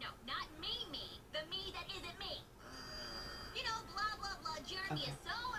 No, not me. The me that isn't me. You know, blah, blah, blah. Jeremy Okay. is so